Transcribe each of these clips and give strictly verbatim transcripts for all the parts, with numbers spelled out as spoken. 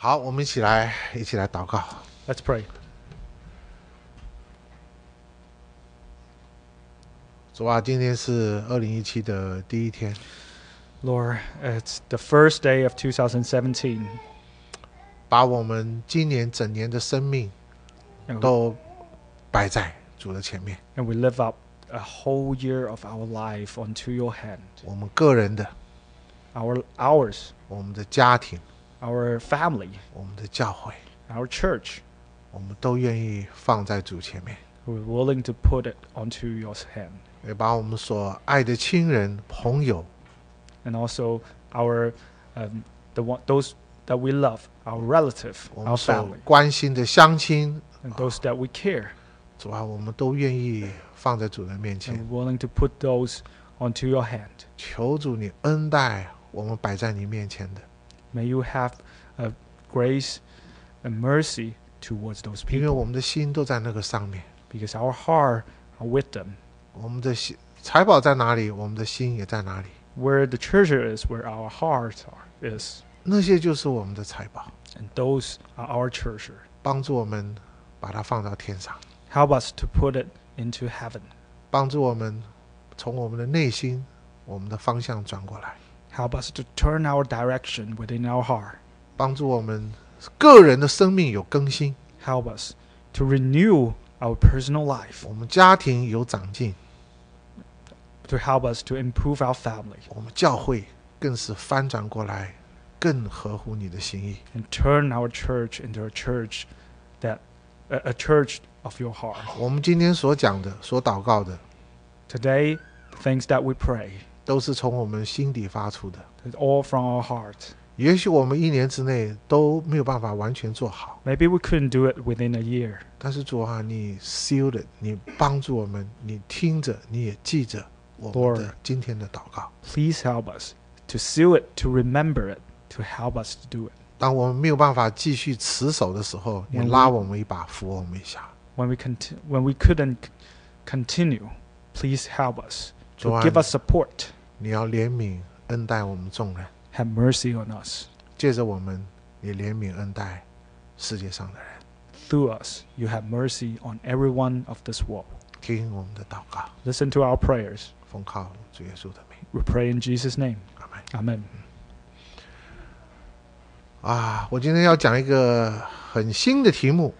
好，我们一起来，一起来祷告。 Let's pray. 主啊，今天是二零一七的第一天， Lord, it's the first day of twenty seventeen. 把我们今年整年的生命 And we, 都摆在主的前面。 and we live up a whole year of our life onto your hand. 我们个人的， Our ours, 我们的家庭， our family, 我们的教会， our church. 我们都愿意放在主前面， We're willing to put it onto your hand. 也把我们所爱的亲人、朋友， And also our um, the one, those that we love, our relative, 我 our 们所 family, 关心的乡亲， and those that we care. 主啊，我们都愿意放在主的面 And 前。 we're willing to put those onto your hand. 求主你恩待我们摆在你面前的， May you have a grace and mercy towards those 因为 people, 我们的心都在那个上面。 because our heart are with them. 我们的心财宝在哪里，我们的心也在哪里。 Where the treasure is, where our heart are, is. 那些就是我们的财宝， And those are our treasure. 帮助我们把它放到天上， Help us to put it into heaven. 帮助我们从我们的内心、我们的方向转过来， Help us to turn our direction within our heart. 帮助我们个人的生命有更新， Help us to renew our personal life. 我们家庭有长进， To help us to improve our family. 我们教会更是翻转过来，更合乎你的心意。 And turn our church into a church that a, a church of your heart. 我们今天所讲的、所祷告的， Today, the things that we pray 都是从我们心底发出的。 is all from our heart. 也许我们一年之内都没有办法完全做好， Maybe we couldn't do it within a year, 但是主啊，你 sealed it， 你帮助我们，你听着，你也记着我们的 Lord 今天的祷告。 please help us to seal it, to remember it, to help us to do it. 当我们没有办法继续持守的时候，你 When we- 拉我们一把，扶我们一下。 When we conti- when we couldn't c- continue, please help us 主 to 啊， give us support. 你要怜悯恩待我们众人， Have mercy on us. 借着我们，也怜悯恩待世界上的人。 Through us, you have mercy on everyone of this world. 听我们的祷告， Listen to our prayers. 奉靠主耶稣的名， We pray in Jesus' name. 阿门。 Amen. 啊，我今天要讲一个很新的题目，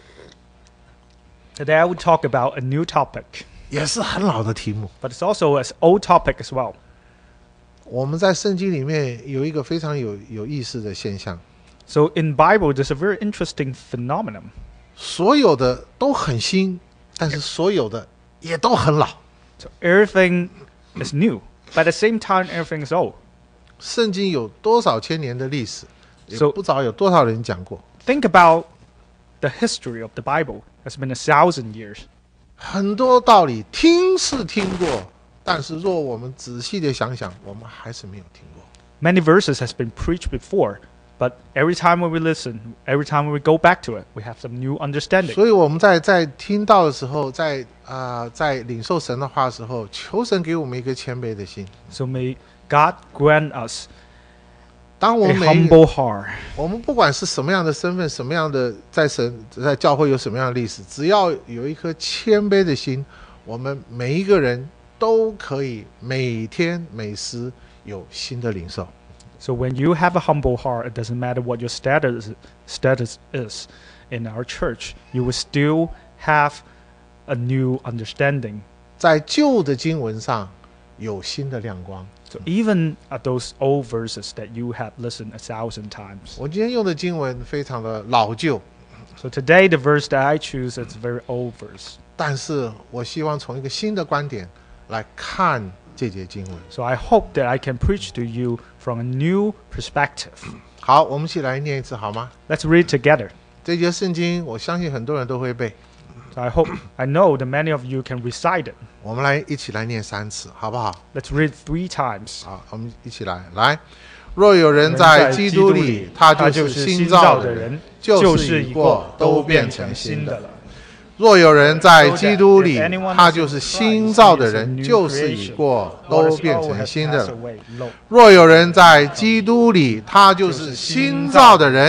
Today I will talk about a new topic, 也是很老的题目。 but it's also an old topic as well. 我们在圣经里面有一个非常有有意思的现象， So in Bible, there's a very interesting phenomenon. 所有的都很新，但是所有的也都很老。 So everything is new, but at the same time, everything is old. 圣经有多少千年的历史，也 So- 不知道有多少人讲过。 Think about the history of the Bible. It's been a thousand years. 很多道理听是听过，但是若我们仔细的想想，我们还是没有听过。 Many verses has been preached before, but every time when we listen, every time when we go back to it, we have some new understanding. 所以我们在在听到的时候，在啊、呃在领受神的话的时候，求神给我们一个谦卑的心。 So may God grant us 当我 a 们每一个 humble heart. 我们不管是什么样的身份，什么样的在神在教会有什么样的历史，只要有一颗谦卑的心，我们每一个人都可以每天每时有新的领受。 So when you have a humble heart, it doesn't matter what your status status is in our church, you will still have a new understanding. 在旧的经文上有新的亮光。 So even at those old verses that you have listened a thousand times. 我今天用的经文非常的老旧， So today the verse that I choose is a very old verse. 但是我希望从一个新的观点来看这节经文。 So I hope that I can preach to you from a new perspective. 好，我们一起来念一次好吗？ Let's read together. 这节圣经我相信很多人都会背， So I hope, I know that many of you can recite it. 我们来一起来念三次，好不好？ Let's read three times. 好，我们一起来。来，若有人在基督里，他就是新造的人，旧事已过，都变成新的了。若有人在基督里，他就是新造的人，旧事已过，都变成新的了。若有人在基督里，他就是新造的人，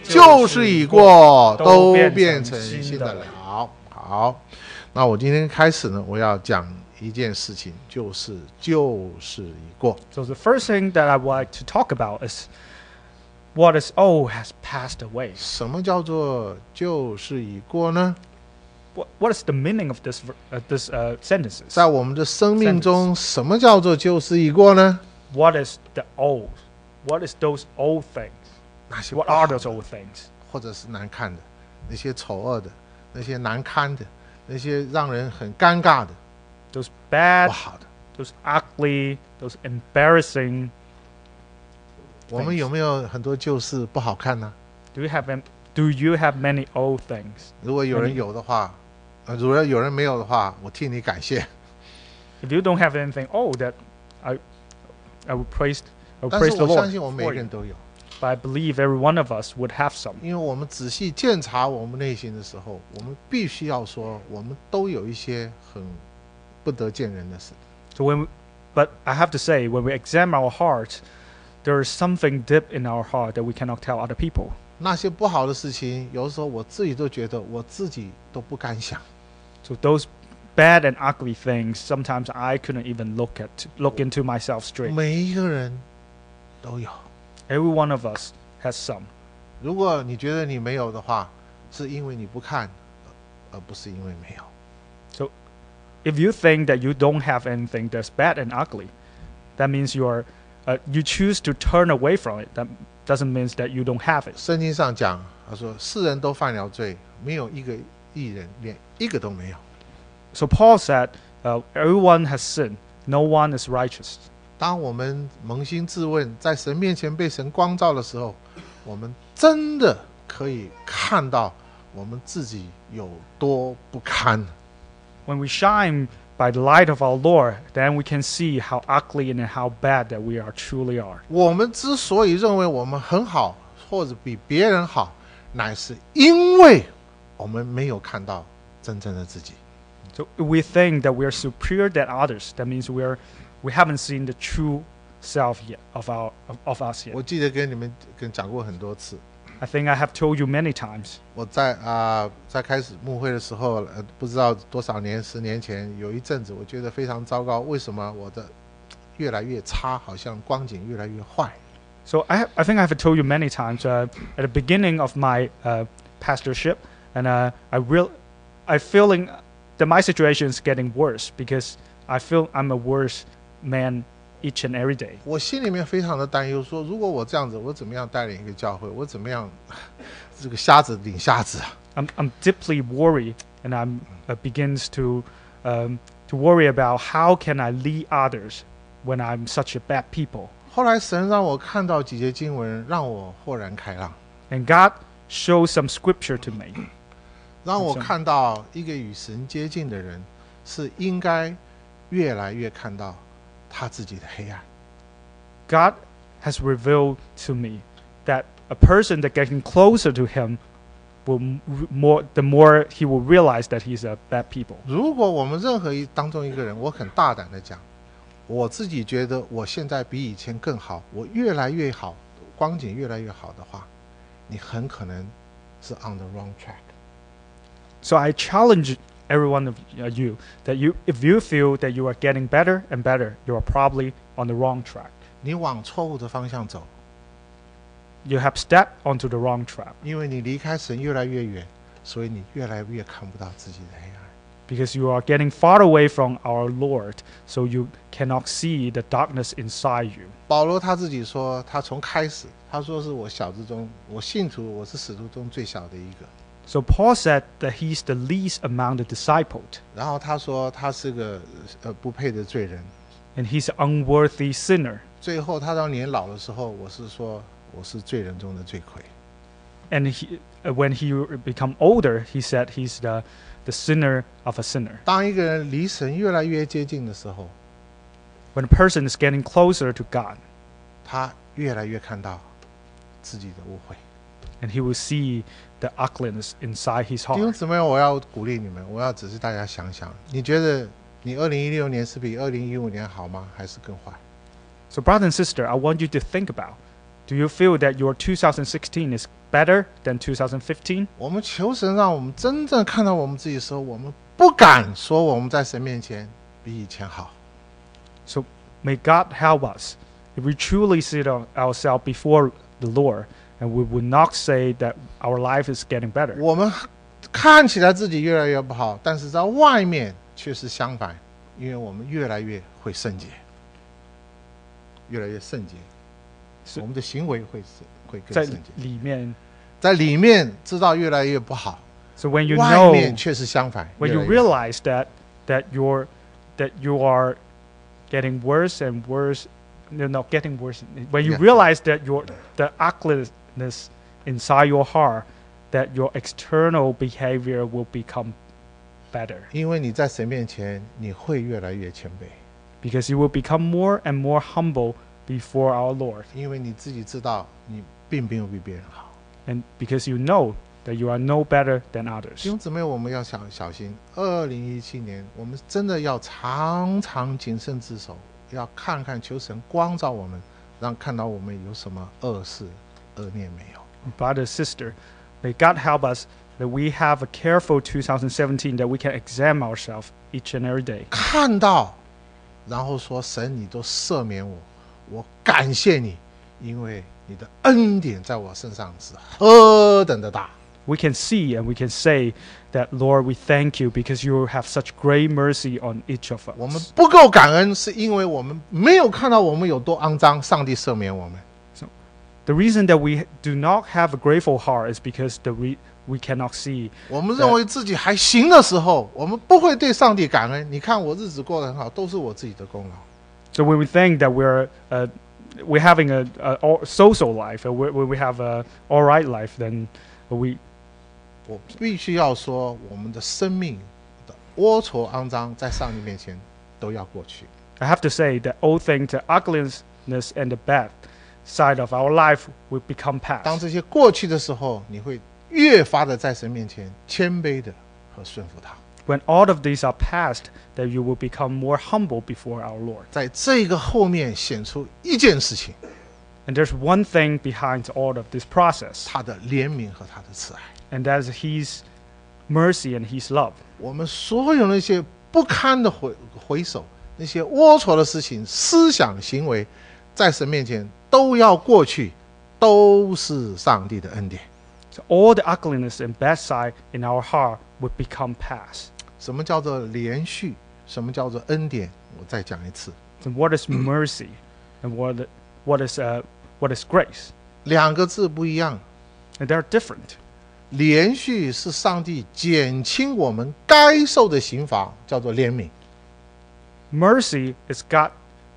旧事已过，都变成新的了。好，那我今天开始呢，我要讲一件事情，就是旧事已过。 So the first thing that I would like to talk about is what is old has passed away. 什么叫做旧事已过呢？ What, what is the meaning of this uh, this uh, sentences? 在我们的生命中，什么叫做旧事已过呢？ What is the old? What is those old things? 那些 What are those old things? 或者是难看的，那些丑恶的，那些难堪的，那些让人很尴尬的， Those bad, 不好的。 those ugly, those embarrassing. 我们有没有很多旧事不好看呢？ Do you have Do you have many old things? 如果有人有的话，呃，如果有人没有的话，我替你感谢。 If you don't have anything old, that I I would praise I would 但 praise 是 the 我 Lord 相信我们每 for 个人 you. 都有， But I believe every one of us would have some. 因为我们仔细检查我们内心的时候，我们必须要说，我们都有一些很不得见人的事。 So when, we, but I have to say, when we examine our heart, there is something deep in our heart that we cannot tell other people. 那些不好的事情，有的时候我自己都觉得我自己都不敢想。 So those bad and ugly things, sometimes I couldn't even look at, look into myself straight. 每一个人都有。 Every one of us has some. 如果你觉得你没有的话，是因为你不看，而不是因为没有。 So if you think that you don't have anything that's bad and ugly, that means you are, uh, you choose to turn away from it. That doesn't mean that you don't have it. 圣经上讲，他说世人都犯了罪，没有一个义人，连一个都没有。 So Paul said, uh, everyone has sinned. No one is righteous. 当我们扪心自问，在神面前被神光照的时候，我们真的可以看到我们自己有多不堪。 When we shine by the light of our Lord, then we can see how ugly and how bad that we are truly are. 我们之所以认为我们很好，或者比别人好，乃是因为我们没有看到真正的自己。 So if we think that we are superior than others, that means we are, we haven't seen the true self yet of our of, of us yet. 我记得跟你们跟讲过很多次。 I think I have told you many times. 我在啊、呃，在开始牧会的时候，呃，不知道多少年，十年前有一阵子，我觉得非常糟糕。为什么我的越来越差，好像光景越来越坏？ So I, have, I think I have told you many times. Uh, at the beginning of my uh, pastorship, and uh, I real, I feeling that my situation is getting worse because I feel I'm a worse man each and every day. 我心里面非常的担忧，说如果我这样子，我怎么样带领一个教会？我怎么样这个瞎子领瞎子啊？ I'm, I'm deeply worried, and I'm uh, begins to um, to worry about how can I lead others when I'm such a bad people. 后来神让我看到几节经文，让我豁然开朗， And God showed some scripture to me. 让我看到一个与神接近的人，是应该越来越看到他自己的黑暗。 God has revealed to me that a person that getting closer to Him will m- more the more he will realize that he's a bad people. 如果我们任何一当中一个人，我很大胆的讲，我自己觉得我现在比以前更好，我越来越好，光景越来越好的话，你很可能是 on the wrong track。 So I challenge every one of uh, you that you, if you feel that you are getting better and better, you are probably on the wrong track. 你往错误的方向走， You have stepped onto the wrong track 因为你离开神越来越远，所以你越来越看不到自己的黑暗。 because you are getting far away from our Lord, so you cannot see the darkness inside you. 保罗他自己说，他从开始，他说是我小子中，我信徒，我是使徒中最小的一个。 So Paul said that he's the least among the disciples, 然后他说他是个呃不配的罪人。 and he's an unworthy sinner. 最后他到年老的时候，我是说我是罪人中的罪魁。 And he, uh, when he become older, he said he's the, the sinner of a sinner. 当一个人离神越来越接近的时候， When a person is getting closer to God, 他越来越看到自己的误会。 and he will see the ugliness inside his 弟兄 heart. 姊妹，我要鼓励你们，我要只是大家想想，你觉得你二零一六年是比二零一五年好吗？还是更坏？ So brother and sister, I want you to think about, Do you feel that your twenty sixteen is better than twenty fifteen? 我们求神让我们真正看到我们自己的时候，我们不敢说我们在神面前比以前好。 So may God help us. If we truly see our, ourselves before the Lord, and we would not say that our life is getting better. 我们看起来自己越来越不好，但是在外面却是相反，因为我们越来越会圣洁，越来越圣洁，我们的行为会会更圣洁。 在里面， 在里面知道越来越不好。 So when you 外 know, 面却是相反。 when you realize that that you're that you are getting worse and worse, no, not getting worse. When you Yeah. realize that your the ugliness inside your heart, that your external behavior will become better. 因为你在神面前，你会越来越谦卑。 Because you will become more and more humble before our Lord. 因为你自己知道，你并没有比别人好。 And because you know that you are no better than 弟 others. 兄姊妹，我们要小小心。二零一七年，我们真的要常常谨慎自守，要看看求神光照我们，让看到我们有什么恶事、恶念没有。 Brother, sister, may God help us that we have a careful twenty seventeen, that we can examine ourselves each and every day. 看到，然后说神，你都赦免我，我感谢你，因为你的恩典在我身上是何等的大。 We can see and we can say that, Lord, we thank you because you have such great mercy on each of 我们 us. 不够感恩，是因为我们没有看到我们有多肮脏，上帝赦免我们。 The reason that we do not have a grateful heart is because the re- we cannot see. 我们认为自己还行的时候，我们不会对上帝感恩。你看我日子过得很好，都是我自己的功劳。 So when we think that we're uh, we're having a, a all- social life, or we we have a all right life, then we 我必须要说，我们的生命的龌龊肮脏，在上帝面前都要过去。 I have to say that all things, the ugliness and the bad side of our life will become 当 past. 这些过去的时候，你会越发的在神面前谦卑的和顺服他。 When all of these are past, that you will become more humble before our Lord. 在这个后面显出一件事情， And there's one thing behind all of this process, 他的怜悯和他的慈爱。 and that is His mercy and His love. 我们所有那些不堪的回回首，那些龌龊的事情、思想行为，在神面前都要过去，都是上帝的恩典。 So all the ugliness and bad side in our heart would become past. 什么叫做连续？什么叫做恩典？我再讲一次， So what is mercy, and what what is uh, what is grace? 两个字不一样。 And they're different. 连续是上帝减轻我们该受的刑罚，叫做怜悯。 Mercy is God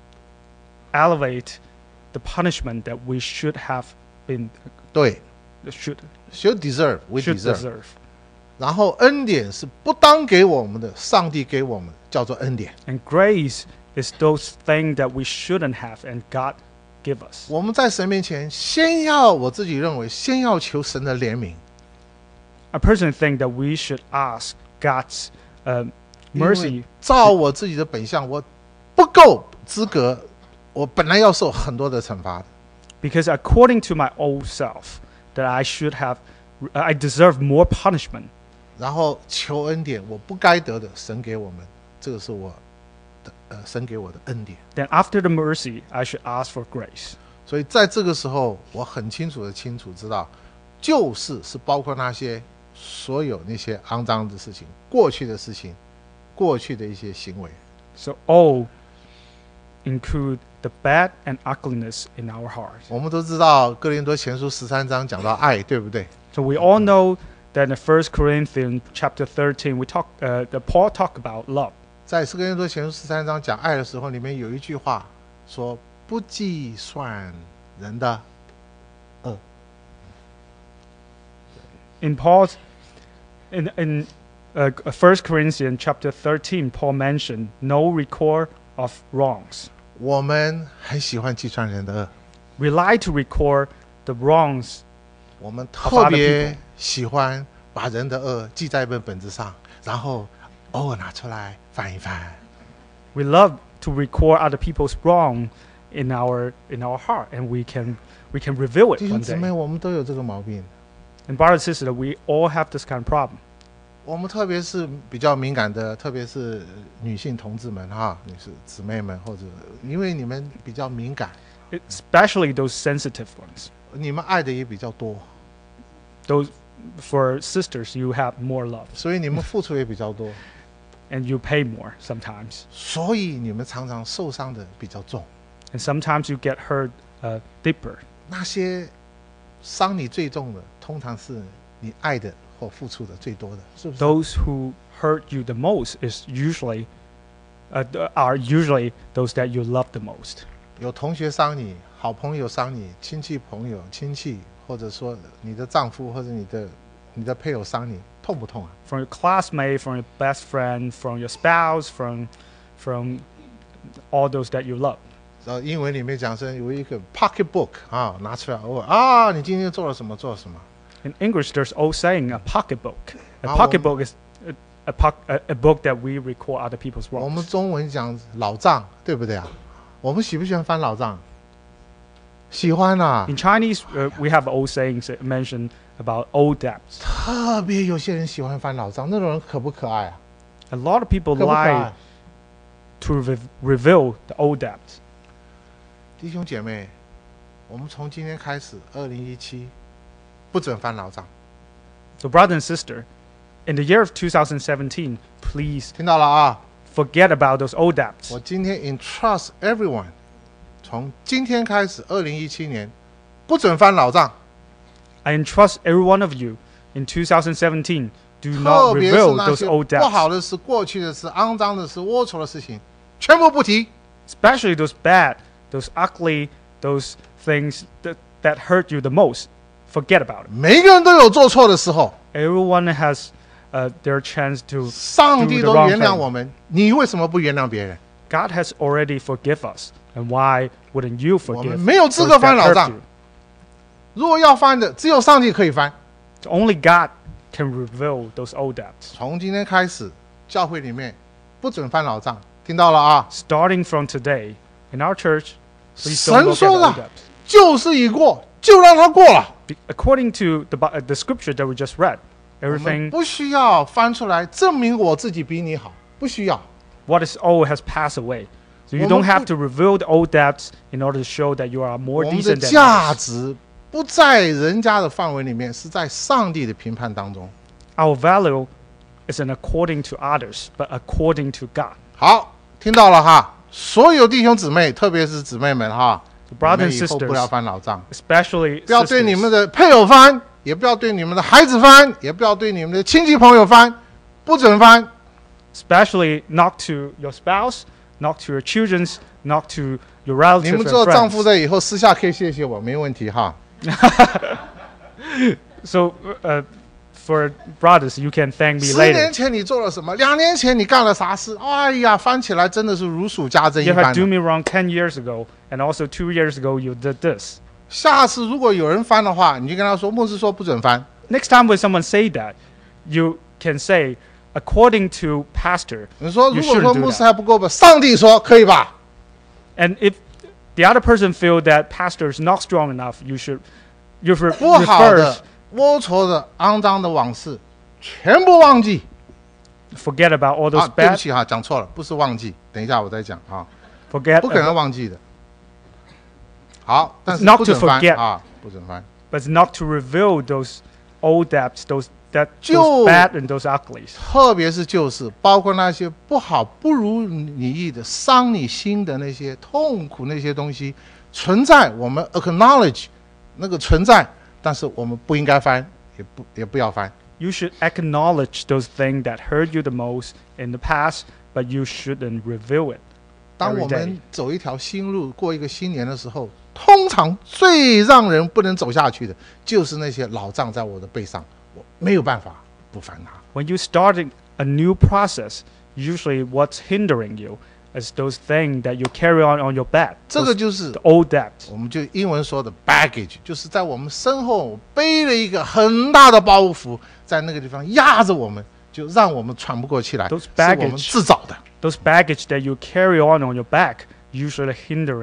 elevate the punishment that we should have been 对 should ，should deserve, we should deserve。 deserve. 然后恩典是不当给我们的，上帝给我们，叫做恩典。 And grace is those things that we shouldn't have, and God give us. 我们在神面前，先要我自己认为，先要求神的怜悯。 I personally think that we should ask God's uh, 因为 mercy. 照我自己的本相，我不够资格，我本来要受很多的惩罚的。 Because according to my old self, that I should have, I deserve more punishment. 然后求恩典，我不该得的，神给我们，这个是我的呃，神给我的恩典。 Then after the mercy, I should ask for grace. 所以在这个时候，我很清楚的清楚知道，救世是包括那些所有那些肮脏的事情、过去的事情、过去的一些行为。 So all include the bad and ugliness in our heart. 我们都知道哥林多前书十三章讲到爱，对不对？ So we all know that in First Corinthians chapter thirteen, we talk, uh, the Paul talk about love. 在哥林多前书十三章讲爱的时候，里面有一句话说：“不计算人的恶。” In Paul's, in in uh, First Corinthians chapter thirteen, Paul mentioned no record of wrongs. 我们很喜欢计算人的恶， We like to record the wrongs. 我们特别喜欢把人的恶记在一本本子上，然后偶尔拿出来翻一翻。 We love to record other people's wrong in our in our heart, and we can we can reveal it 弟兄 one 姊妹， day. 我们都有这个毛病。 And brothers and sisters, we all have this kind of problem. 我们特别是比较敏感的，特别是女性同志们哈，女士姊妹们，或者因为你们比较敏感， Especially those sensitive ones. 你们爱的也比较多， Those for sisters, you have more love, 所以你们付出也比较多， and you pay more sometimes. 所以你们常常受伤的比较重。 And sometimes you get hurt uh, deeper. 那些伤你最重的，通常是你爱的或付出的最多的，是不是？ Those who hurt you the most is usually uh, th- are usually those that you love the most. 有同学伤你，好朋友伤你，亲戚朋友、亲戚，或者说你的丈夫或者你的你的配偶伤你，痛不痛啊？ From your classmate, from your best friend, from your spouse, from from all those that you love. 呃，英文里面讲是有一个 pocketbook 啊，拿出来偶尔啊，你今天做了什么做了什么？ In English, there's old saying a pocketbook. A Ah, pocketbook is a, a, poc- a, a book that we record other people's 我们 wrongs. 中文讲老账，对不对啊？我们喜不喜欢翻老账？喜欢啊， In Chinese, uh, we have old sayings that mention about old debts. 特别有些人喜欢翻老账，那种人可不可爱啊？ A lot of people 可不可爱 lie？to re- reveal the old debts. 弟兄姐妹，我们从今天开始，二零一七不准翻老账， So, brother and sister, in the year of two thousand seventeen, please 听到了啊？ forget about those old debts. 我今天 entrust everyone，从今天开始，二零一七年不准翻老账， I entrust every one of you in two thousand seventeen. Do 特 not 别是 reveal 那 those 些 old 不好 debts, 的事、过去的事、肮脏的事、龌龊的事情，全部不提。 especially those bad, those ugly, those things that, that hurt you the most. Forget about it. 每一个人都有做错的时候， Everyone has uh, their chance to. 上帝 Do 都 the wrong 原谅 thing. 我们，你为什么不原谅别人？ God has already forgive us, and why wouldn't you 我们 forgive 没有资 those 格翻 that 老 hurt 账 you?。 如果要翻的，只有上帝可以翻。 So only God can reveal those old debts. 从今天开始，教会里面不准翻老账，听到了啊？ Starting from today, in our church, please 神 don't look at 说 the 的 old debts. 旧事已过，就让它过了。 Be- According to the, Bi- uh, the scripture that we just read, 我们 everything 不需要翻出来证明我自己比你好，不需要。 what is old has passed away. So you 我们 don't have 不- to reveal the old debts in order to show that you are more 我们的 decent than 价 others. 值不在人家的范围里面，是在上帝的评判当中。 Our value isn't according to others, but according to God. 好，听到了哈，所有弟兄姊妹，特别是姊妹们哈， So 你 brothers 们 and 以后不要 sisters, 翻老账， especially 不要对你们 sisters, 的配偶翻，也不要对你们的孩子翻，也不要对你们的亲戚朋友翻，不准翻。 especially not to your spouse, not to your children, not to your 你 relatives 们 and 做丈夫 friends. 的以后私下可以谢谢我，没问题哈。 So uh, for brothers, you can thank me 十 later. 年前你做了什么？两年前你干了啥事？哎呀，翻起来真的是如数家珍一 You 般 had 的 do me wrong ten years ago, and also two years ago you did this. 下次如果有人翻的话，你就跟他说，牧师说不准翻。 Next time when someone say that, you can say, according to pastor, 你说 You 如果 shouldn't 说 do 牧师 that. 还不够吧？上帝说可以吧？ and if the other person feel that pastor is not strong enough, you should you re- 不好 refer 的、龌龊的、肮脏的往事，全部忘记。 forget about all those 啊，对不 bad, 起哈，讲错了，不是忘记。等一下我再讲啊， forget, 不可能 about, 忘记的。好，但是 Not 不 to 准翻 forget. 啊，不准翻。 but not to reveal those old debts, those that 就 those bad and those uglies. 特别是就是包括那些不好、不如你意的、伤你心的那些痛苦那些东西存在，我们 acknowledge 那个存在，但是我们不应该翻，也不也不要翻。 You should acknowledge those things that hurt you the most in the past, but you shouldn't reveal it. 当 Every 我 day. 们走一条新路、过一个新年的时候，通常最让人不能走下去的，就是那些老账在我的背上，我没有办法不翻它。 When you starting a new process, usually what's hindering you is those things that you carry on on your back. 这个 those- 就是 the old debts. 我们就英文说的 baggage，就是在我们身后背了一个很大的包袱，在那个地方压着我们，就让我们喘不过气来， Those 是我们 baggage 自找的。 Those baggage that you carry on on your back, usually hindering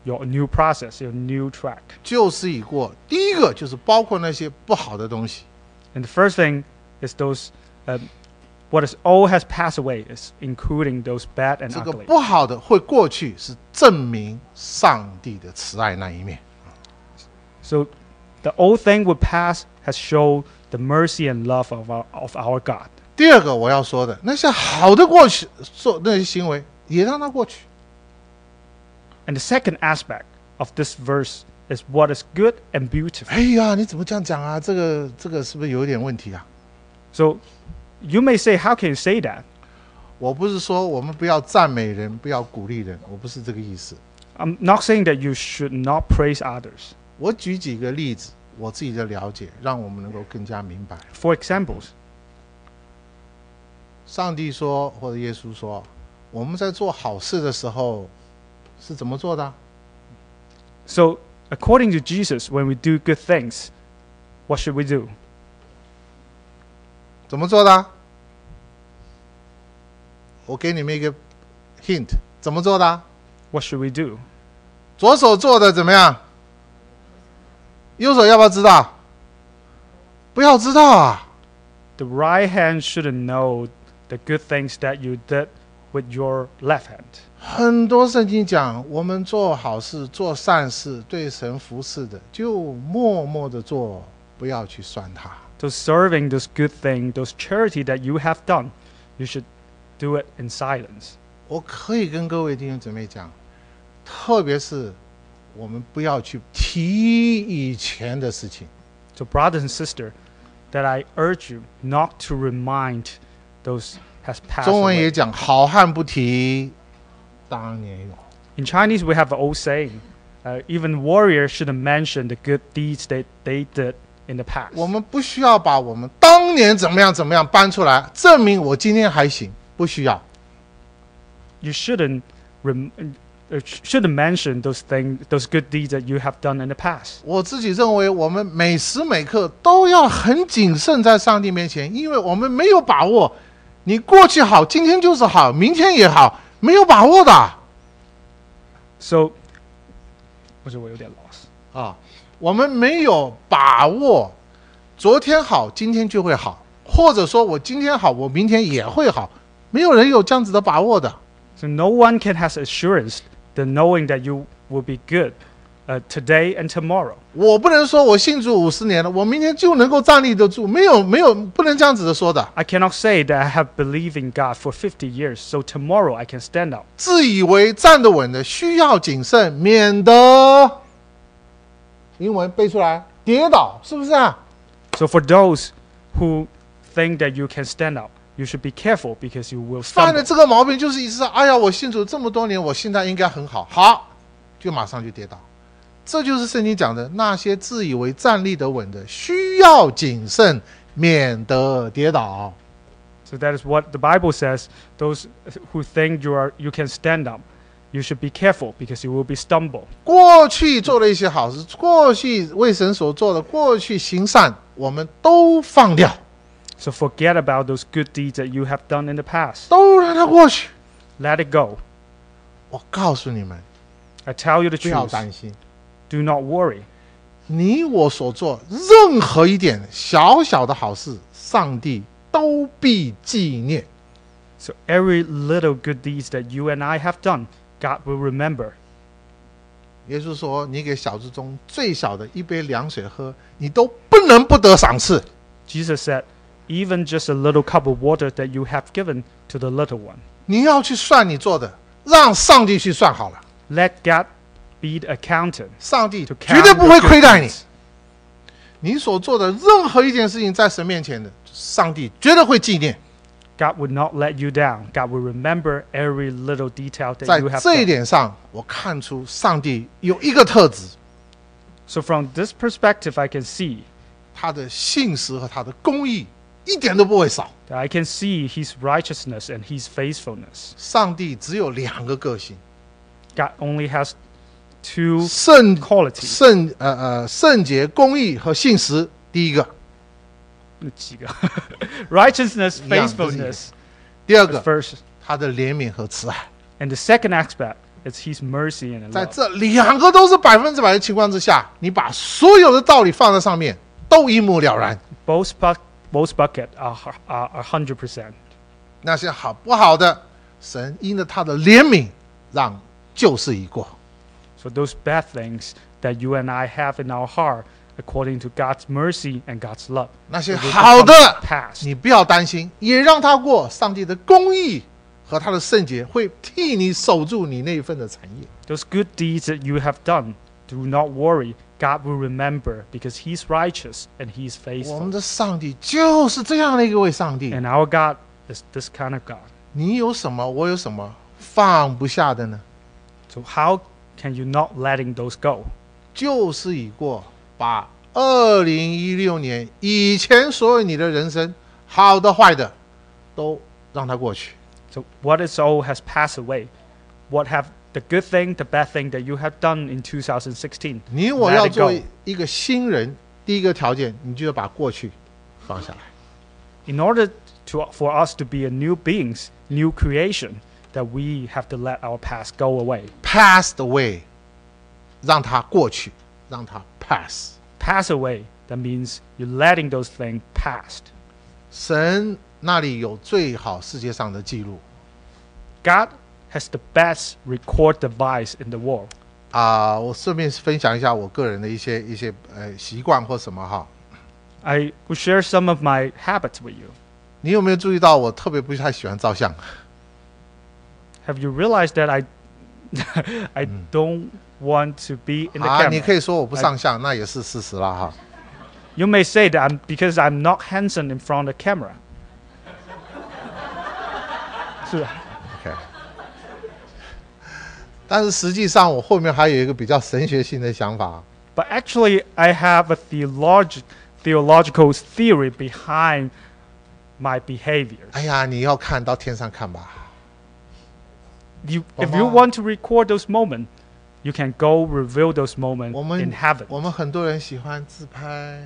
your new process, your new track. 旧事已过，第一个就是包括那些不好的东西。 And the first thing is those, uh, what is all has passed away, is including those bad and 这个 ugly. 不好的会过去，是证明上帝的慈爱那一面。 So the old thing would pass has shown the mercy and love of our, of our God. 第二个我要说的，那些好的过去做那些行为，也让它过去。 And the second aspect of this verse is what is good and beautiful. 哎呀，你怎么这样讲啊？这个这个是不是有一点问题啊？ So you may say, how can you say that? 我不是说我们不要赞美人，不要鼓励人，我不是这个意思。 I'm not saying that you should not praise others. 我举几个例子，我自己的了解，让我们能够更加明白。 For examples, 上帝说，或者耶稣说，我们在做好事的时候是怎么做的？ so according to Jesus, when we do good things, what should we do? 怎么做的？我给你们一个 hint， 怎么做的？ What should we do? 左手做的怎么样？右手要不要知道？不要知道啊！ The right hand shouldn't know the good things that you did with your left hand. 很多圣经讲，我们做好事、做善事、对神服侍的，就默默的做，不要去算它。 Those serving, those good things, those charity that you have done, you should do it in silence. 我可以跟各位弟兄姊妹讲，特别是我们不要去提以前的事情。 So brothers and sisters, that I urge you not to remind those has passed 中文也 away. 讲，好汉不提当年勇。 In Chinese, we have an old saying, uh, even warriors shouldn't mention the good deeds that they did in the past. 我们不需要把我们当年怎么样怎么样搬出来，证明我今天还行，不需要。 You shouldn't rem- uh, shouldn't mention those things, those good deeds that you have done in the past. 我自己认为，我们每时每刻都要很谨慎在上帝面前，因为我们没有把握。你过去好，今天就是好，明天也好，没有把握的 So, 我觉得我有点 lost. 啊。我们没有把握，昨天好，今天就会好，或者说我今天好，我明天也会好，没有人有这样子的把握的。 So no one can has assurance the knowing that you will be good uh, today and tomorrow. 我不能说我信主五十年了，我明天就能够站立得住，没有没有，不能这样子的说的。 I cannot say that I have believed in God for fifty years, so tomorrow I can stand up. 自以为站得稳的，需要谨慎，免得英文背出来跌倒，是不是啊？ So for those who think that you can stand up, you should be careful because you will 犯了 stumble. 这个毛病，就是意思是，哎呀，我信主这么多年，我现在应该很好，好，就马上就跌倒。这就是圣经讲的，那些自以为站立得稳的，需要谨慎，免得跌倒。 So that is what the Bible says. Those who think you are you can stand up, you should be careful because you will be stumble. 过去做了一些好事，过去为神所做的，过去行善，我们都放掉， So forget about those good deeds that you have done in the past. 都让它过去。 Let it go. 我告诉你们， I tell you the 不要 truth. 担心， Do not worry. 你我所做任何一点小小的好事，上帝都必纪念。 So every little good deeds that you and I have done, God will remember. 耶稣说：“你给小子中最小的一杯凉水喝，你都不能不得赏赐。 Jesus said, even just a little cup of water that you have given to the little one. 你要去算你做的，让上帝去算好了， Let God be the accountant 上帝 to 绝 count 对 your 不会 good 亏待你。 deeds. 你所做的任何一件事情，在神面前的，上帝绝对会纪念。 God will not let you down. God will remember every little detail that 在 you have 这一 done. 点上，我看出上帝有一个特质， So from this perspective, I can see 他的信实和他的公义一点都不会少。 that I can see His righteousness and His faithfulness. 上帝只有两个个性， God only has two 圣 qualities. 圣呃呃圣洁、公义和信实。第一个， Righteousness, 一样，这是一个。 faithfulness 第二 is 个， first. 他的怜悯和慈爱。 And the second aspect It's His mercy and 在 love. 这两个都是百分之百的情况之下，你把所有的道理放在上面，都一目了然。 Both bu- both bucket are are are hundred percent. 那些好不好的，神因着他的怜悯，让旧事已过。 So those bad things that you and I have in our heart, according to God's mercy and God's love, 那些 it will 好的 become past. 你不要担心，也让他过。上帝的公义和他的圣洁会替你守住你那一份的产业。 Those good deeds that you have done, do not worry. God will remember because He's righteous and He's 我们 faithful. 的上帝就是这样的一个位上帝。 And our God is this kind of God. 你有什么，我有什么放不下的呢？ So how can you not letting those go? 旧事已过，把二零一六年以前所有你的人生，好的坏的，都让它过去。 So what is old has passed away. What have the good thing, the bad thing that you have done in two thousand sixteen? 你我 Let 要 it 做 go. 一个新人，第一个条件，你就要把过去放下来。 In order to for us to be a new beings, new creation, that we have to let our past go away. Passed away，让它过去，让它 pass。 Pass away, that means you're letting those things past. 神那里有最好世界上的记录 God has the best record device in the world. 啊、我顺便分享一下我个人的一些一些呃习惯或什么哈。 I will share some of my habits with you. 你有没有注意到我特别不太喜欢照相？ Have you realized that I I don't want to be in the 啊，你 camera? 可以说我不上相，那也是事实啦哈。 You may say that I'm because I'm not handsome in front of the camera. 是 OK， 但是实际上我后面还有一个比较神学性的想法。 But actually, I have a theolog- theological theory behind my behavior. 哎呀，你要看到天上看吧。 You, 宝 if you 宝。 want to record those moments, you can go reveal those moments 我们 in heaven. 我们很多人喜欢自拍，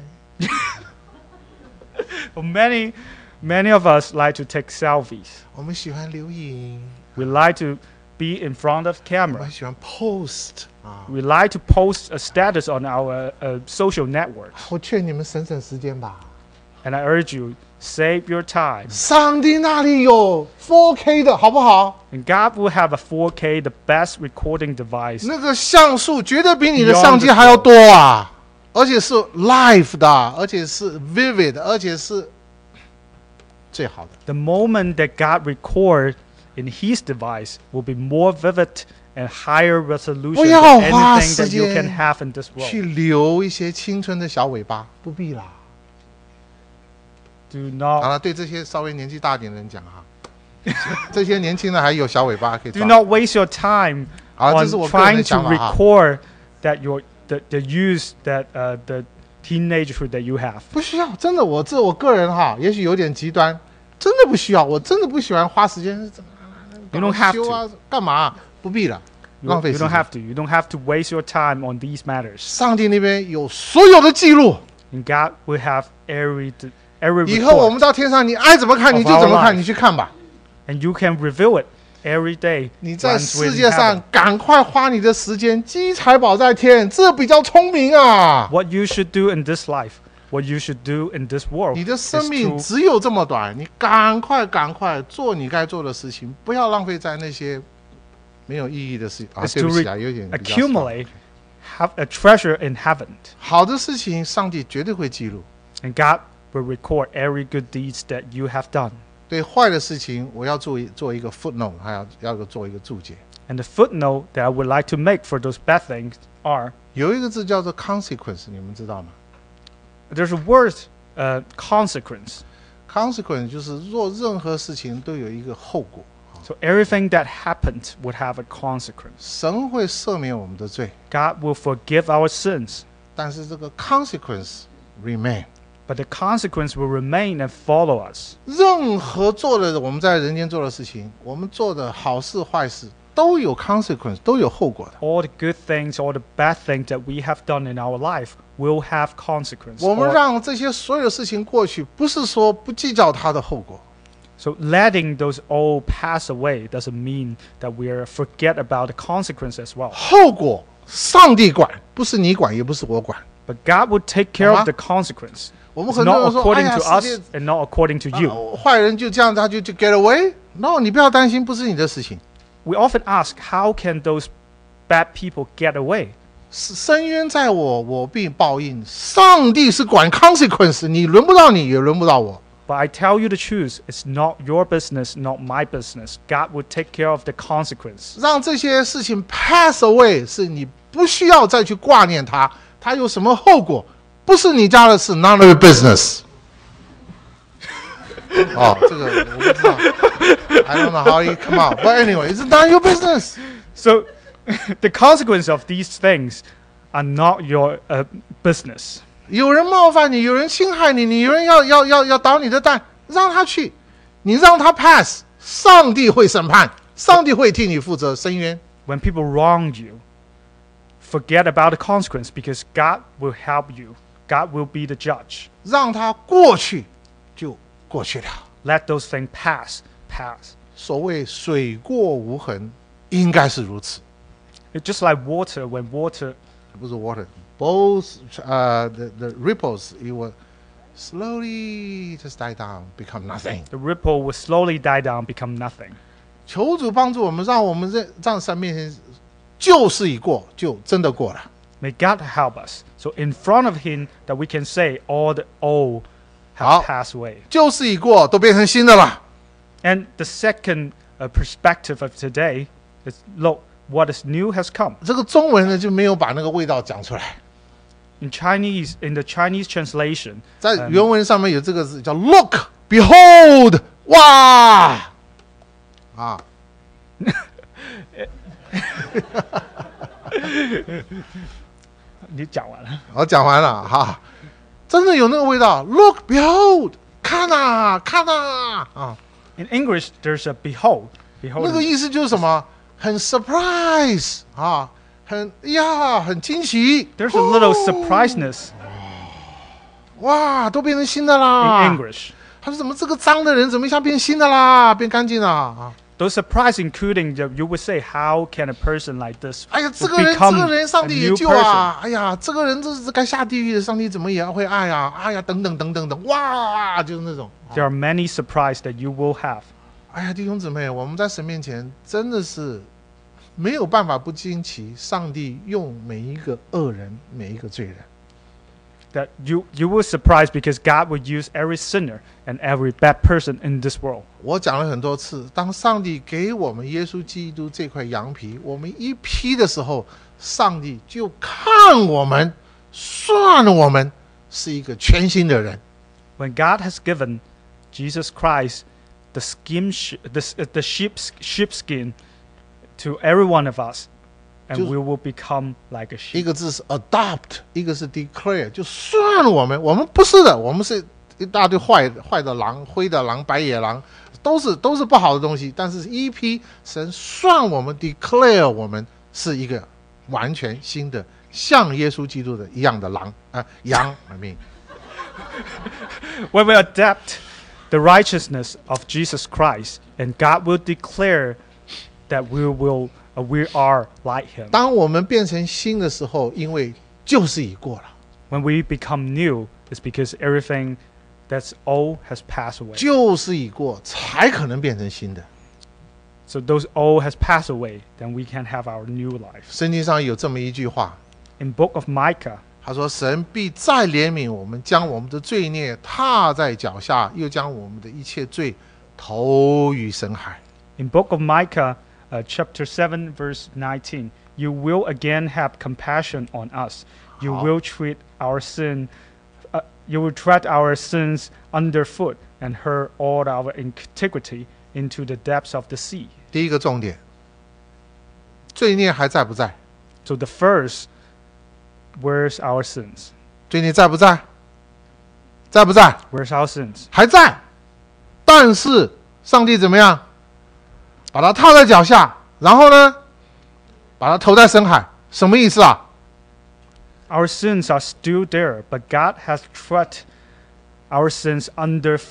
Many, many of us like to take selfies. 我们喜欢留影， We like to be in front of 我 camera. 们喜欢 post 啊。 We like to post a status on our uh, social networks. 我劝你们省省时间吧。 And I urge you, save your time. 上帝那里有 four K 的好不好？ And God will have a four K, the best recording device. 那个像素绝对比你的相机还要多啊，而且是 live 的，而且是 vivid，而且是最好的。 The moment that God records in His device will be more vivid and higher resolution 不要 than 花 anything 时 that you 间 can have in this 去 world. 留一些青春的小尾巴，不必啦。 Do 好 not 了，对这些稍微年纪大点的人讲哈，这些年轻人还有小尾巴可以 do 抓。 not waste your time 好，这 on 是我个人的 trying to 想法哈。 record that your the, the use that uh, the teenagehood that you have. 不需要，真的，我这我个人哈，也许有点极端，真的不需要，我真的不喜欢花时间怎么 You don't have 修啊，干嘛？不必了， You, 浪费 you 时 don't 间。 have to. You don't have to waste your time on these matters. 上帝那边有所有的记录， And God will have every every 以后我们 report, 到天上，你爱怎么看 Of 你就怎么 our 看， life. 你去看吧。 and you can reveal it every day. 你在 once we're 世 in 界上 heaven. 赶快花你的时间，积财宝在天，这比较聪明啊。 What you should do in this life, what you should do in this world, 你的 is 生命 to 只有这么短，你赶快赶快做你该做的事情，不要浪费在那些没有意义的事情啊。 is 对 to 不起 re- 啊，有点比较 accumulate, have a treasure in heaven, 好的事情，上帝绝对会记录。 and God will record every good deeds that you have done. 对坏的事情，我要做一做一个 footnote，还要要个做一个注解。 And the footnote that I would like to make for those bad things are 有一个字叫做 consequence，你们知道吗 there's a word, uh, consequence. ？consequence 就是做任何事情都有一个后果。 So everything that happened would have a consequence. 神会赦免我们的罪， God will forgive our sins, 但是这个 consequence remain。 but the consequence will remain and follow us. 任何做的我们在人间做的事情，我们做的好事坏事都有 consequence， 都有后果的。 All the good things, all the bad things that we have done in our life will have consequence. 我们 Or- 让这些所有事情过去，不是说不计较它的后果， So letting those old pass away doesn't mean that we are forget about the consequence as well. 后果上帝管，不是你管，也不是我管。 But God will take care of the consequence. 我们 It's 很多 not 人说，哎 according 呀， to 世 us 界 and not according to you. 啊坏人就这样，他就就 get away。No， 你不要担心，不是你的事情。 We often ask, how can those bad people get away? 深渊在我，我必报应。上帝是管 consequence， 你轮不到你，也轮不到我。 But I tell you the truth, it's not your business, not my business. God will take care of the consequence. 让这些事情 pass away， 是你不需要再去挂念它，它有什么后果，不是你家的事 ，none of your business。哦，这个我不知道 ，I don't know how you come out, but anyway, it's not your business. So the consequence of these things are not your uh, business. 有人冒犯你，有人侵害你，你有人要要要要捣你的蛋，让他去，你让他 pass， 上帝会审判，上帝会替你负责伸冤。 When people wrong you, forget about the consequence because God will help you. God will be the judge. 让他过去，就过去了。 Let those things pass, pass. 所谓水过无痕，应该是如此。 It's just like water. When water, 不是 water，both uh the the ripples it will slowly just die down, become nothing. the ripple will slowly die down, become nothing. 求主帮助我们，让我们在让神面前旧事已过，就真的过了。 May God help us. So in front of Him, that we can say all the old 好 have passed away. 旧事已过，都变成新的了。 And the second uh, perspective of today is, look, what is new has come. 这个中文呢就没有把那个味道讲出来， In Chinese, in the Chinese translation, 在 um, 原文上面有这个字叫 look, behold， 哇，啊， 你讲完了。 我讲完了哈，真的有那个味道 ，look, behold， 看啊，看啊，啊， In English, there's a behold. Behold. 那个意思就是什么？很 surprise 啊，很呀，很惊奇。 There's a little 哦 surpriseness 哇，都变成新的 in 啦。 English. 他说怎么这个脏的人怎么一下变新的啦，变干净了啊？ Those surprise including the, you would say, how can a person like this 哎呀，这 will 个人，这 become 个人，上 a 帝也 new 救 person? 啊！哎呀，这个人这是该下地狱的，上帝怎么也要会爱呀？哎呀，等等等等等，哇，就是那种。 There are many surprises that you will have. 哎呀，弟兄姊妹，我们在神面前真的是没有办法不惊奇，上帝用每一个恶人，每一个罪人。 That you, you will surprise because God will use every sinner and every bad person in this world. 我讲了很多次，当上帝给我们耶稣基督这块羊皮，我们一披的时候，上帝就看我们，算我们是一个全新的人。 When God has given Jesus Christ the skin, sh- the, s- uh, the sheep's, sheepskin to every one of us, and 就是- we will become like a 一 sheep. 个字是 adopt， 一个是 declare， 就算我们，我们不是的，我们是一大堆坏坏的狼、灰的狼、白野狼，都是都是不好的东西。但是一批神算我们 declare 我们是一个完全新的，像耶稣基督的一样的狼啊、呃、羊，I mean。 When we adapt the righteousness of Jesus Christ, and God will declare that we will, uh, we are like Him. 当我们变成新的时候，因为旧事已过了， When we become new, it's because everything that's old has passed away. 旧事已过，才可能变成新的。 So those old has passed away, then we can have our new life. 圣经上有这么一句话， In Book of Micah, 他说：“神必再怜悯我们，将我们的罪孽踏在脚下，又将我们的一切罪投于深海。” in Book of Micah, uh, chapter seven, verse nineteen, you will again have compassion on us. You 好。 will treat our sin, uh, you will tread our sins underfoot and hurl all our integrity into the depths of the sea. 第一个重点，罪孽还在不在？ So the first, where's our sins? 罪孽在不在？在不在？ Where's our sins? 还在。但是上帝怎么样？把它踏在脚下，然后呢，把它投在深海，什么意思啊？ Our sins are still there, but God has tread our sins underfoot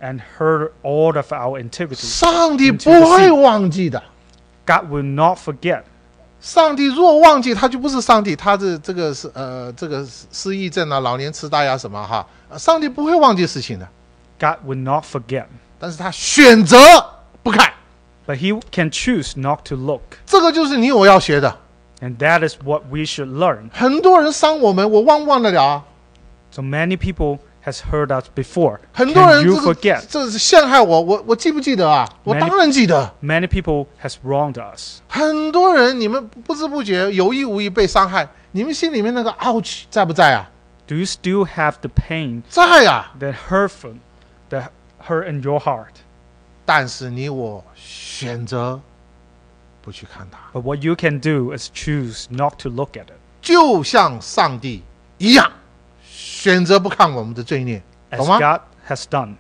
and hurt all of our integrity. 上帝 into 不 the 会 sea. 忘记的。 God will not forget. 上帝若忘记，他就不是上帝，他的这个是呃这个失忆症啊、老年痴呆啊什么哈，上帝不会忘记事情的， God will not forget. 但是他选择不看， But he can choose not to look. 这个就是你我要学的。 And that is what we should learn. 很多人伤我们，我忘不忘得了啊？ So many people has hurt us before. 很多 Can 人 you 这个 forget? 这是陷害我，我我记不记得啊？我 Many- 当然记得。 Many people has wronged us. 很多人你们不知不觉有意无意被伤害，你们心里面那个 ouch 在不在啊？ Do you still have the pain 在啊， that hurtful, that hurt in your heart? 但是你我选择不去看它， But what you can do is choose not to look at it. 就像上帝一样，选择不看我们的罪孽， As 懂吗？ God has done.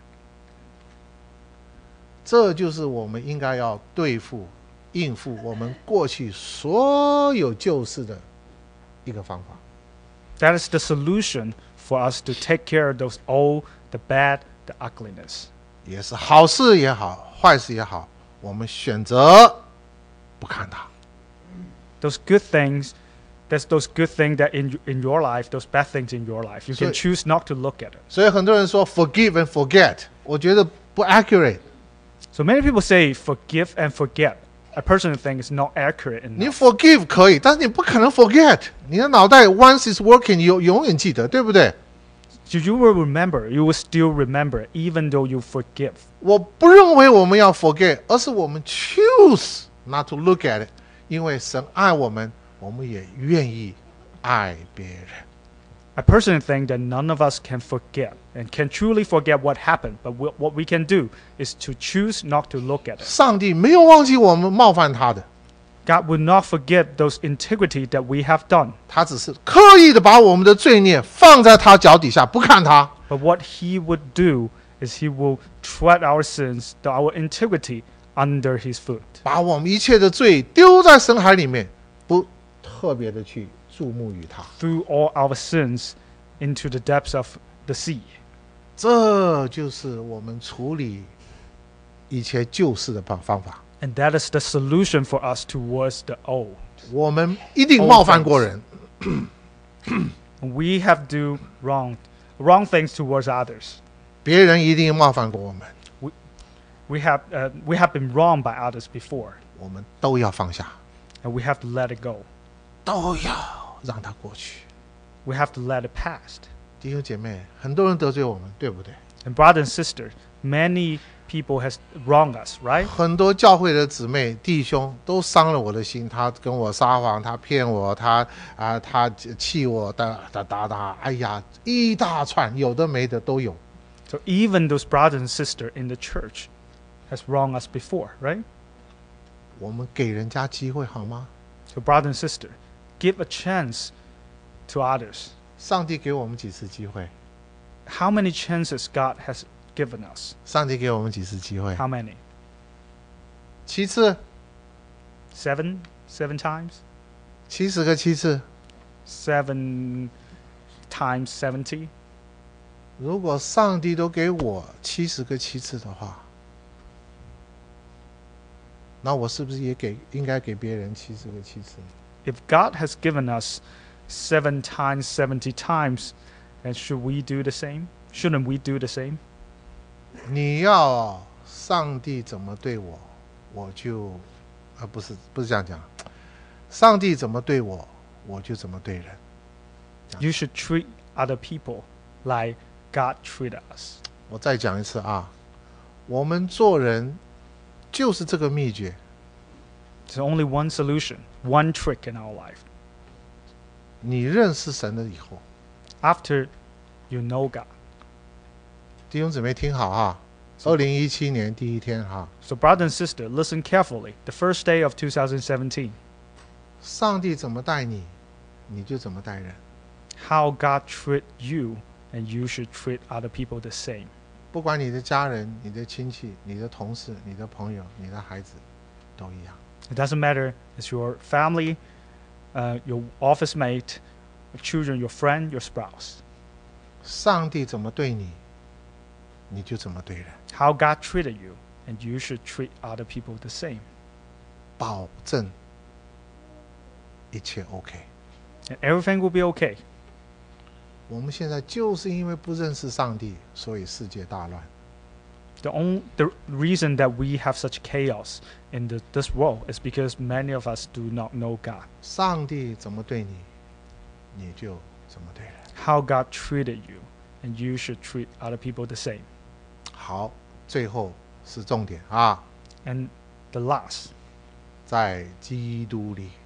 这就是我们应该要对付、应付我们过去所有旧事的一个方法。 That is the solution for us to take care of those old, the bad, the ugliness. 也是好事也好，坏事也好，我们选择不看它。 Those good things, there's those good things that in in your life, those bad things in your life, you can So- choose not to look at it. 所以很多人说 forgive and forget，我觉得不 accurate。 So many people say forgive and forget. I personally think it's not accurate 你 enough. forgive 可以，但是你不可能 forget。你的脑袋 once is working，你永永远记得，对不对？ So you will remember, you will still remember, even though you forgive. 我不认为我们要 forget，而是我们 choose not to look at it，因为神爱我们，我们也愿意爱别人。 I personally think that none of us can forget and can truly forget what happened, but we, what we can do is to choose not to look at it. 上帝没有忘记我们冒犯他的， God will not forget those integrity that we have done. 他只是刻意的把我们的罪孽放在他脚底下，不看他。 But what he would do is he will tread our sins, the- our integrity, under his foot. 把我们一切的罪丢在深海里面，不特别的去注目于他。 Threw all our sins into the depths of the sea. 这就是我们处理一切旧事的方方法。 And that is the solution for us towards the old. 我们一定冒犯过人， We have do wrong, wrong things towards others. 别人一定冒犯过我们， We have, uh, we have been wronged by others before, 我们都要放下， and we have to let it go. 都要让它过去。 We have to let it pass. 弟兄姐妹，很多人得罪我们，对不对？ And brother and sister, many people has wronged us, right? 很多教会的姊妹弟兄都伤了我的心，他跟我撒谎，他骗我，他啊、他气我，哒哒哒哒，哎呀，一大串，有的没的都有。 So even those brothers and sisters in the church has wronged us before, right? 我们给人家机会好吗？ So brother and sister, give a chance to others. 上帝给我们几次机会？ How many chances God has given us? 上帝给我们几次机会？ How many? 七次， Seven? Seven times? 七十个七次。 Seven times seventy? 如果上帝都给我七十个七次的话，那我是不是也给应该给别人七十个七次？ If God has given us seven times seventy times, then should we do the same? Shouldn't we do the same? 你要上帝怎么对我，我就，啊不是不是这样讲，上帝怎么对我，我就怎么对人。 You should treat other people like God treated us. 我再讲一次啊，我们做人就是这个秘诀。 There's only one solution, one trick in our life. 你认识神了以后， After you know God. 弟兄姊妹听好哈，二零一七年第一天哈， So brother and sister, listen carefully. The first day of two thousand seventeen, 上帝怎么待你，你就怎么待人。 how God treat you, and you should treat other people the same. 不管你的家人、你的亲戚、你的同事、你的朋友、你的孩子，都一样。 It doesn't matter, it's your family, uh, your office mate, your children, your friend, your spouse. 上帝怎么对你， 你就怎么对人。 How God treated you, and you should treat other people the same. 保证一切 OK。 And everything will be okay. 我们现在就是因为不认识上帝，所以世界大乱。 The only the reason that we have such chaos in the, this world is because many of us do not know God. 上帝怎么对你，你就怎么对人。 How God treated you, and you should treat other people the same. 好，最后是重点啊， And the last, 在基督里，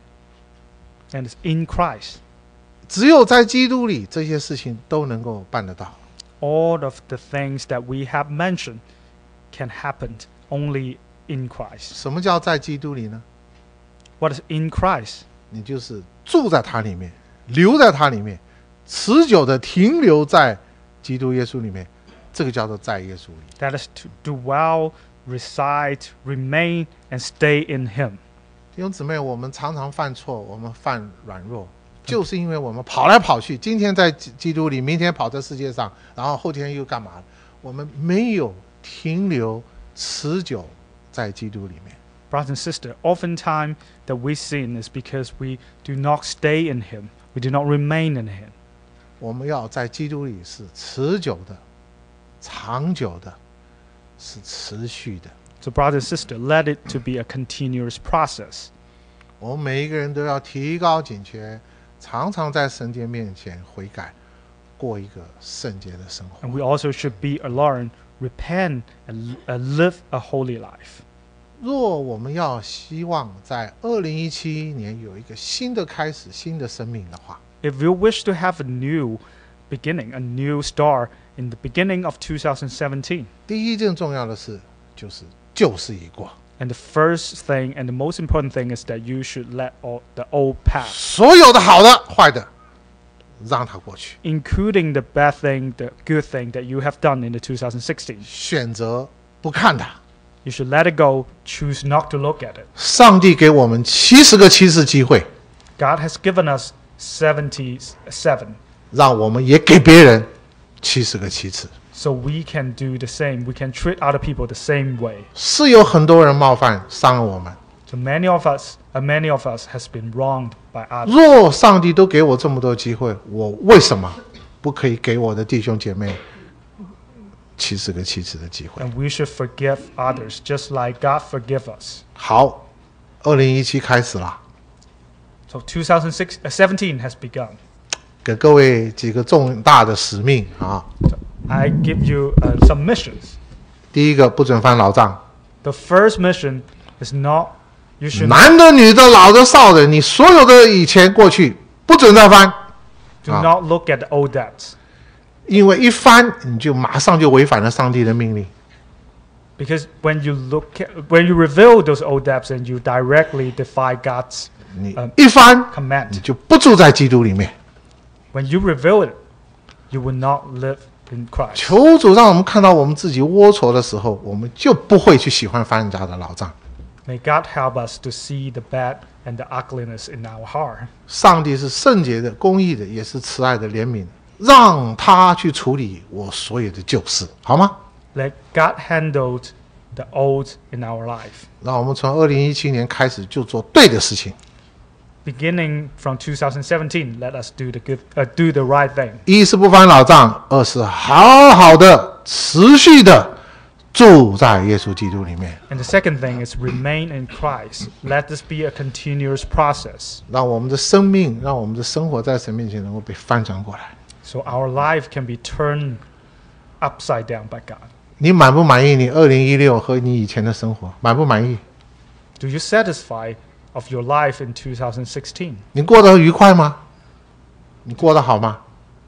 and it's in Christ. 只有在基督里，这些事情都能够办得到。 All of the things that we have mentioned can happen only in Christ. 什么叫在基督里呢？ What is in Christ? 你就是住在它里面，留在它里面，持久的停留在基督耶稣里面，这个叫做在耶稣里。 That is to dwell, reside, remain, and stay in Him. 弟兄姊妹，我们常常犯错，我们犯软弱，就是因为我们跑来跑去，今天在基督里，明天跑在世界上，然后后天又干嘛？我们没有停留持久在基督里面。 Brothers and sisters, oftentimes that we sin is because we do not stay in Him. We do not remain in Him. 我们要在基督里是持久的、长久的，是持续的。 So, brothers and sisters, let it to be a continuous process. 我们每一个人都要提高警觉，常常在神界面前悔改，过一个圣洁的生活。 And we also should be alert, repent, and uh, live a holy life. 若我们要希望在二零一七年有一个新的开始、新的生命的话， If you wish to have a new beginning, a new start in the beginning of two thousand seventeen, 第一件重要的事就是旧事已过， and the first thing and the most important thing is that you should let all the old pass, 所有的好的、坏的，让它过去， including the bad thing, the good thing that you have done in the two thousand sixteen. 选择不看它。 You should let it go, choose not to look at it. 上帝给我们七十个七次机会， God has given us seventy-seven, 让我们也给别人七十个七次。 so we can do the same. We can treat other people the same way. 是有很多人冒犯伤了我们， So many of us, uh, many of us has been wronged by others. 若上帝都给我这么多机会，我为什么不可以给我的弟兄姐妹七十个七次的机会？ And we should forgive others just like God forgive us. 好，二零一七开始了， So two thousand seventeen has begun. 给各位几个重大的使命啊。 I give you uh, some missions. 第一个，不准翻老账， The first mission is not, you should 男的、女的、老的、少的，你所有的以前过去不准再翻， do Ah. not look at the old debts. 因为一翻你就马上就违反了上帝的命令。 Because when you look at, when you reveal those old debts and you directly defy God's 你 Um, 一翻， command, 你就不住在基督里面。 when you reveal it, you will not live in Christ. 求主让我们看到我们自己龌龊的时候，我们就不会去喜欢翻人家的老账。 May God help us to see the bad and the ugliness in our heart. 上帝是圣洁的、公义的，也是慈爱的、怜悯的，让他去处理我所有的旧事，好吗？ Let God handle the old in our life. 让我们从二零一七年开始就做对的事情。 Beginning from two thousand seventeen, let us do the good, uh, do the right thing. 一是不翻老账，二是好好的、持续的住在耶稣基督里面， And the second thing is remain in Christ. Let this be a continuous process, 让我们的生命、让我们的生活在神面前能够被翻转过来。 so our life can be turned upside down by God. 你满不满意你二零一六和你以前的生活？满不满意？ Do you satisfy of your life in two thousand sixteen? 你过得愉快吗？你过得好吗？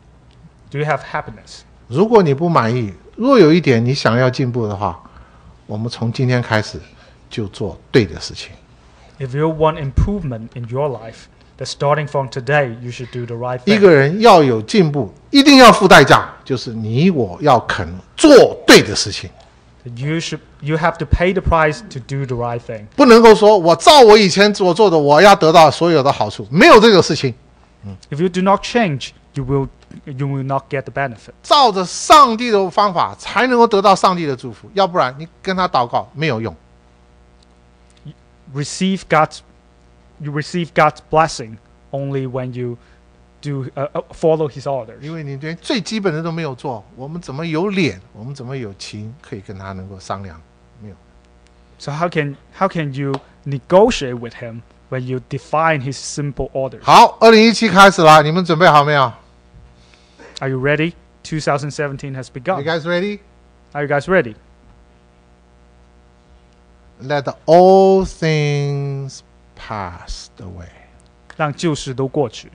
Do you have happiness? 如果你不满意，若有一点你想要进步的话，我们从今天开始就做对的事情。 If you want improvement in your life, then starting from today, you should do the right 一 thing. 个人要有进步，一定要付代价，就是你我要肯做对的事情， You should, you have to pay the price to do the right thing. 不能够说我照我以前所做的，我要得到所有的好处，没有这个事情。 If you do not change, you will you will not get the benefit. 照着上帝的方法才能够得到上帝的祝福，要不然你跟他祷告没有用。 Receive God's you receive God's blessing only when you do uh, follow His orders. 因为你连最基本的都没有做，我们怎么有脸？我们怎么有情可以跟他能够商量？没有。 So how can how can you negotiate with Him when you define His simple orders? 好，二零一七开始了，你们准备好没有 Are you ready? twenty seventeen has ？You begun. guys ready? Are you guys ready? Let all things pass away. 让旧事都过去，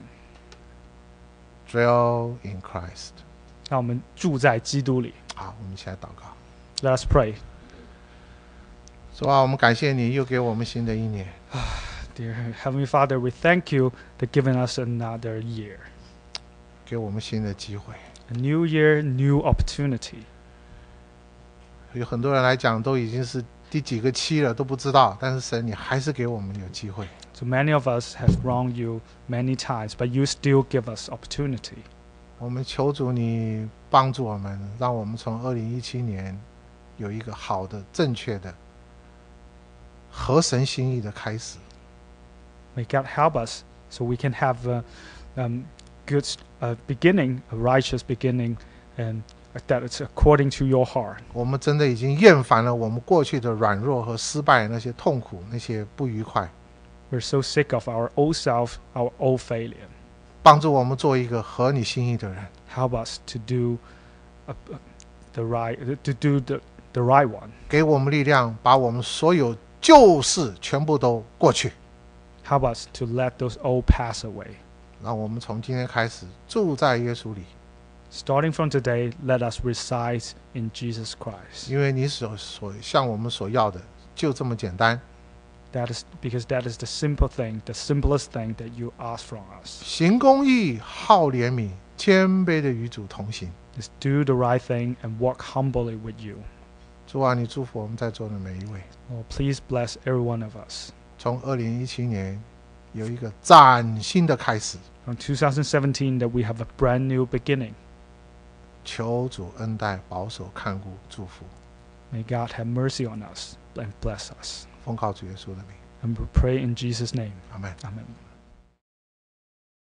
Dwell in Christ. 让我们住在基督里。 好，我们一起来祷告。 Let us pray. 主啊，我们感谢你又给我们新的一年。 Dear Heavenly Father, we thank you for giving us another year. 给我们新的机会。 A new year, new opportunity. 有很多人来讲都已经是第几个期了都不知道，但是神你还是给我们有机会。 So many of us have wronged you many times, but you still give us opportunity. 我们求主你帮助我们，让我们从二零一七年有一个好的、正确的、合神心意的开始。 May God help us so we can have a um, good uh, beginning, a righteous beginning, and that it's according to your heart. 我们真的已经厌烦了我们过去的软弱和失败，那些痛苦、那些不愉快。 We're so sick of our old self, our old failure. 帮助我们做一个合你心意的人。 Help us to do uh, the right, to do the, the right one. 给我们力量，把我们所有旧事全部都过去。 Help us to let those old pass away. 让我们从今天开始住在耶稣里， Starting from today, let us reside in Jesus Christ. 因为你所所向我们所要的就这么简单。 That is because that is the simple thing, the simplest thing that you ask from us. 行公义，好怜悯，谦卑的与主同行。 Is do the right thing and walk humbly with you. 主啊，你祝福我们在座的每一位。 Oh, please bless every one of us. 从二零一七年有一个崭新的开始， From twenty seventeen, that we have a brand new beginning. 求主恩待、保守、看顾、祝福。 May God have mercy on us and bless us. 奉靠主耶稣的名， And we pray in Jesus' name. 阿门。 Amen.